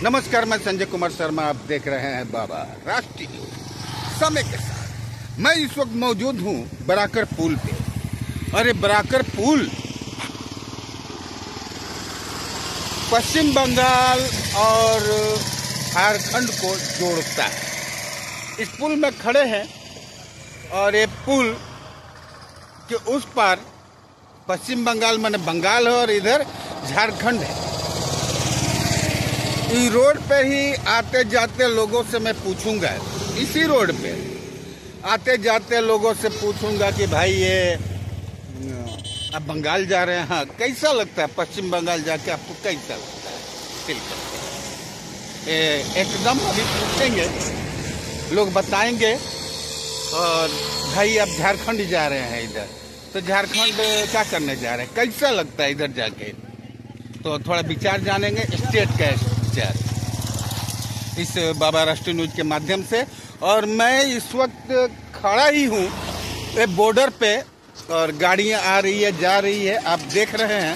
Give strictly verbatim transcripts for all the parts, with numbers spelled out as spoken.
नमस्कार, मैं संजय कुमार शर्मा। आप देख रहे हैं बाबा राष्ट्रीय समय के साथ। मैं इस वक्त मौजूद हूं बराकर पुल पे। अरे बराकर पुल पश्चिम बंगाल और झारखंड को जोड़ता है। इस पुल में खड़े हैं और ये पुल के उस पार पश्चिम बंगाल माने बंगाल है और इधर झारखंड है। इस रोड पे ही आते जाते लोगों से मैं पूछूंगा, इसी रोड पे आते जाते लोगों से पूछूंगा कि भाई ये आप बंगाल जा रहे हैं, हाँ कैसा लगता है पश्चिम बंगाल जाके, आपको कैसा लगता है, फील करते हैं एकदम। अभी पूछेंगे, लोग बताएंगे। और भाई आप झारखंड जा रहे हैं इधर, तो झारखंड क्या करने जा रहे हैं, कैसा लगता है इधर जाके, तो थोड़ा विचार जानेंगे स्टेट का विचार इस बाबा राष्ट्रीय न्यूज के माध्यम से। और मैं इस वक्त खड़ा ही हूँ बॉर्डर पे और गाड़ियाँ आ रही है जा रही है, आप देख रहे हैं।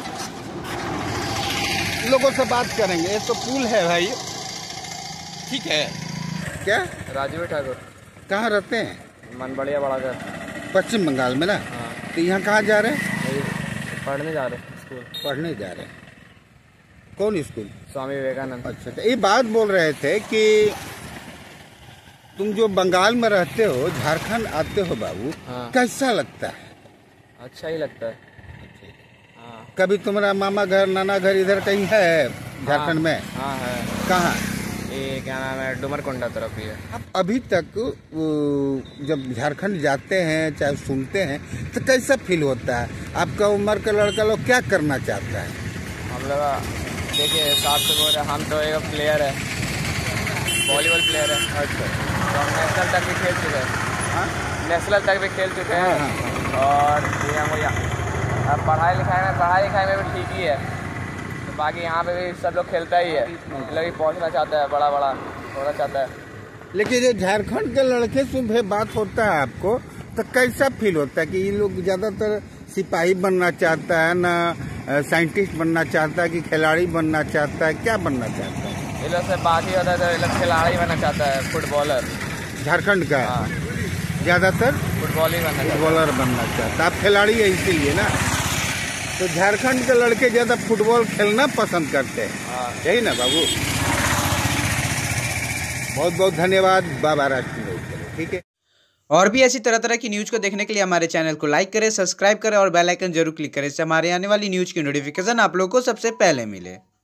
लोगों से बात करेंगे। ये तो पुल है भाई, ठीक है। क्या राजीव ठाकुर कहाँ रहते हैं? मनबड़िया बड़ा घर, पश्चिम बंगाल में ना। हाँ। तो यहाँ कहाँ जा रहे हैं? पढ़ने जा रहे हैं स्कूल। पढ़ने जा रहे हैं। कौन स्कूल? स्वामी विवेकानंद। अच्छा, तो ये बात बोल रहे थे कि तुम जो बंगाल में रहते हो, झारखंड आते हो बाबू, हाँ। कैसा लगता है? अच्छा ही लगता है। हाँ। कभी तुम्हारा मामा घर नाना घर इधर कहीं है झारखंड में? हाँ है। कहाँ? ये क्या नाम है, डुमरकोंडा तरफ ही है। आप अभी तक जब झारखंड जाते हैं चाहे सुनते हैं तो कैसा फील होता है? आपका उम्र का लड़का लोग क्या करना चाहता है? हम लोग देखिए साफ से बोल रहे, हम तो एक प्लेयर है, वॉलीबॉल प्लेयर है। अच्छा। तो हम नेशनल तक भी खेल चुके हैं। हाँ? नेशनल तक भी खेल चुके हैं। हाँ, हाँ। और ये हम अब पढ़ाई लिखाई में पढ़ाई लिखाई में भी ठीक ही है। तो बाकी यहाँ पे भी सब लोग खेलता ही है, मतलब पहुँचना चाहता है, बड़ा बड़ा होना चाहता है। लेकिन जो झारखंड के लड़के से बात होता है आपको, तो कैसा फील होता है कि ये लोग ज्यादातर सिपाही बनना चाहता है ना, साइंटिस्ट बनना चाहता है कि खिलाड़ी बनना चाहता है, क्या बनना चाहता है? ये लोग से बाकी होता है तो ये लोग खिलाड़ी बनना चाहता है, फुटबॉलर। झारखंड का हाँ। ज्यादातर फुटबॉल ही बनना फुटबॉलर बनना चाहता है। आप खिलाड़ी है इसीलिए ना। तो झारखंड के लड़के ज्यादा फुटबॉल खेलना पसंद करते हैं। हाँ। यही ना बाबू। बहुत बहुत धन्यवाद बाबा राष्ट्रीय न्यूज के लिए, ठीक है। और भी ऐसी तरह तरह की न्यूज़ को देखने के लिए हमारे चैनल को लाइक करें, सब्सक्राइब करें और बेल आइकन जरूर क्लिक करें। इससे हमारे आने वाली न्यूज़ की नोटिफिकेशन आप लोगों को सबसे पहले मिले।